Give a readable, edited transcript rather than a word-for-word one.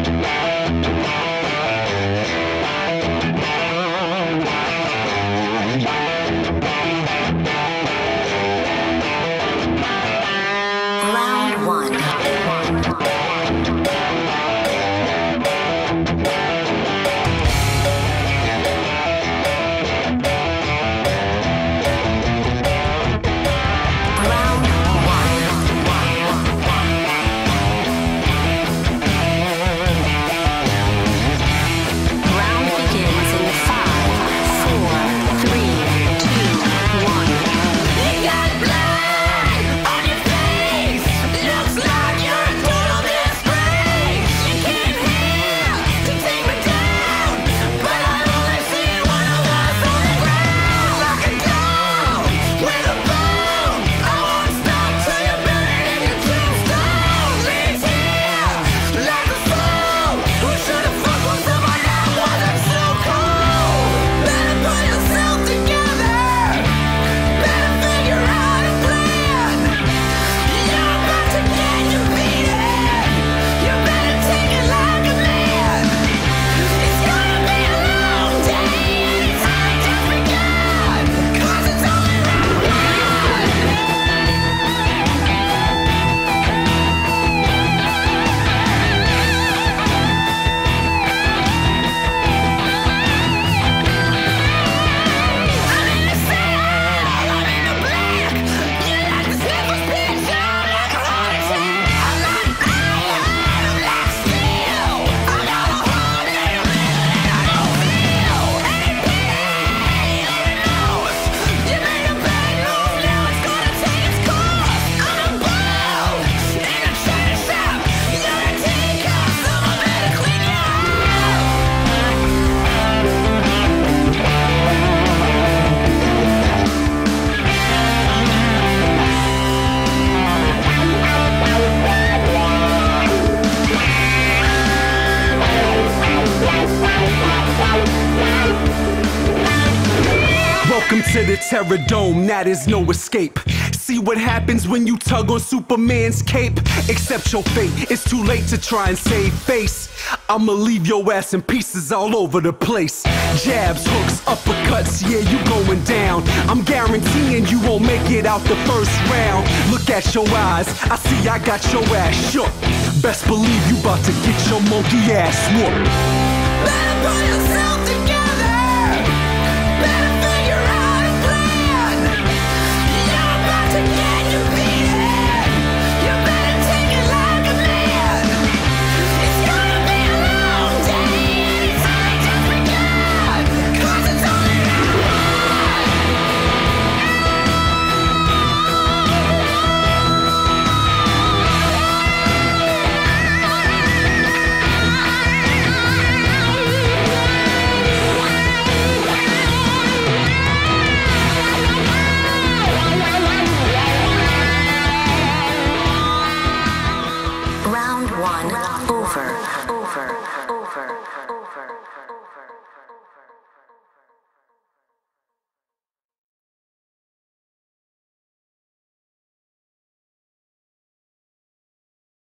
Welcome to the Terror Dome, that is no escape. See what happens when you tug on Superman's cape. Accept your fate, it's too late to try and save face. I'ma leave your ass in pieces all over the place. Jabs, hooks, uppercuts, yeah, you going down. I'm guaranteeing you won't make it out the first round. Look at your eyes, I see I got your ass shook. Best believe you about to get your monkey ass whooped.